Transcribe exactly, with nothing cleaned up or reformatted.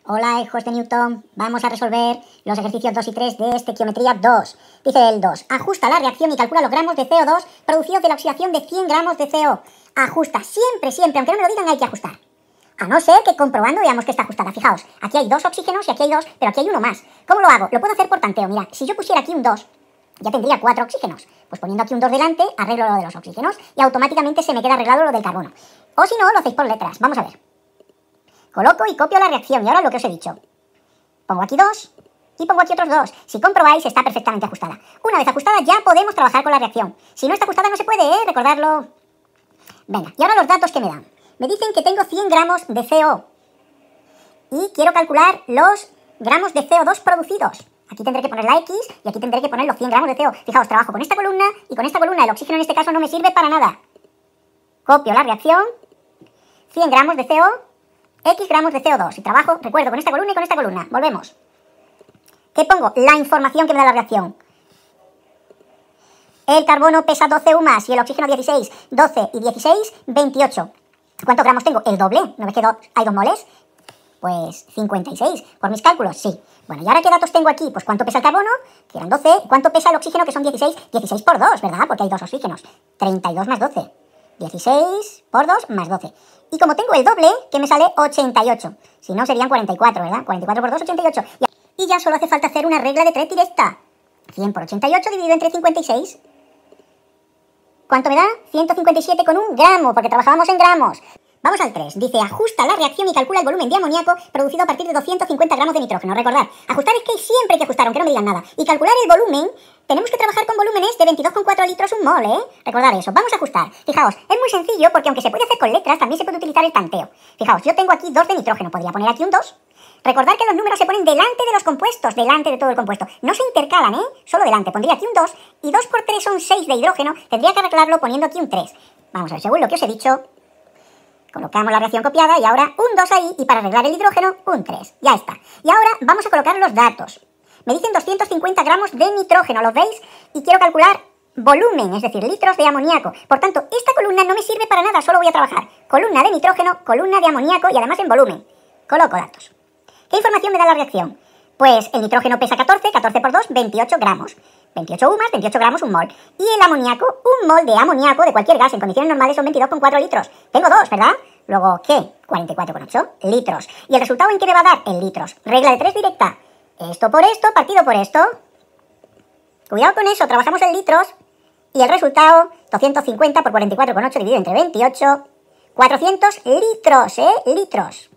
Hola, hijos de Newton. Vamos a resolver los ejercicios dos y tres de estequiometría dos. Dice el dos. Ajusta la reacción y calcula los gramos de C O dos producidos de la oxidación de cien gramos de C O. Ajusta. Siempre, siempre. Aunque no me lo digan, hay que ajustar. A no ser que comprobando veamos que está ajustada. Fijaos, aquí hay dos oxígenos y aquí hay dos, pero aquí hay uno más. ¿Cómo lo hago? Lo puedo hacer por tanteo. Mira, si yo pusiera aquí un dos, ya tendría cuatro oxígenos. Pues poniendo aquí un dos delante, arreglo lo de los oxígenos y automáticamente se me queda arreglado lo del carbono. O si no, lo hacéis por letras. Vamos a ver. Coloco y copio la reacción y ahora lo que os he dicho. Pongo aquí dos y pongo aquí otros dos. Si comprobáis, está perfectamente ajustada. Una vez ajustada ya podemos trabajar con la reacción. Si no está ajustada no se puede, ¿eh? Recordarlo. Venga, y ahora los datos que me dan. Me dicen que tengo cien gramos de C O. Y quiero calcular los gramos de C O dos producidos. Aquí tendré que poner la X y aquí tendré que poner los cien gramos de C O. Fijaos, trabajo con esta columna y con esta columna. El oxígeno en este caso no me sirve para nada. Copio la reacción. cien gramos de C O. X gramos de C O dos. Y trabajo, recuerdo, con esta columna y con esta columna. Volvemos. ¿Qué pongo? La información que me da la reacción. El carbono pesa doce U más y el oxígeno dieciséis. doce y dieciséis, veintiocho. ¿Cuántos gramos tengo? El doble. ¿No ves que do hay dos moles? Pues cincuenta y seis. ¿Por mis cálculos? Sí. Bueno, ¿y ahora qué datos tengo aquí? Pues ¿cuánto pesa el carbono? Que eran doce. ¿Cuánto pesa el oxígeno? Que son dieciséis. dieciséis por dos, ¿verdad? Porque hay dos oxígenos. treinta y dos más doce. dieciséis por dos más doce. Y como tengo el doble, que me sale ochenta y ocho. Si no, serían cuarenta y cuatro, ¿verdad? cuarenta y cuatro por dos, ochenta y ocho. Y ya solo hace falta hacer una regla de tres directa. cien por ochenta y ocho dividido entre cincuenta y seis. ¿Cuánto me da? ciento cincuenta y siete con un gramo, porque trabajábamos en gramos. Vamos al tres. Dice, ajusta la reacción y calcula el volumen de amoníaco producido a partir de doscientos cincuenta gramos de nitrógeno. Recordad, ajustar es que siempre hay que ajustar, aunque no me digan nada. Y calcular el volumen, tenemos que trabajar con volúmenes de veintidós coma cuatro litros un mol, ¿eh? Recordad eso. Vamos a ajustar. Fijaos, es muy sencillo porque aunque se puede hacer con letras, también se puede utilizar el tanteo. Fijaos, yo tengo aquí dos de nitrógeno. Podría poner aquí un dos. Recordad que los números se ponen delante de los compuestos, delante de todo el compuesto. No se intercalan, ¿eh? Solo delante. Pondría aquí un dos y dos por tres son seis de hidrógeno. Tendría que arreglarlo poniendo aquí un tres. Vamos a ver, según lo que os he dicho, colocamos la reacción copiada y ahora un dos ahí y para arreglar el hidrógeno un tres. Ya está. Y ahora vamos a colocar los datos. Me dicen doscientos cincuenta gramos de nitrógeno, ¿los veis? Y quiero calcular volumen, es decir, litros de amoníaco. Por tanto, esta columna no me sirve para nada, solo voy a trabajar columna de nitrógeno, columna de amoníaco y además en volumen. Coloco datos. ¿Qué información me da la reacción? Pues el nitrógeno pesa catorce, catorce por dos, veintiocho gramos. veintiocho U más, veintiocho gramos, un mol. Y el amoníaco, un mol de amoníaco de cualquier gas en condiciones normales son veintidós coma cuatro litros. Tengo dos, ¿verdad? Luego, ¿qué? cuarenta y cuatro coma ocho litros. ¿Y el resultado en qué me va a dar? En litros. Regla de tres directa. Esto por esto, partido por esto. Cuidado con eso, trabajamos en litros. Y el resultado, doscientos cincuenta por cuarenta y cuatro coma ocho dividido entre veintiocho. cuatrocientos litros, ¿eh? Litros.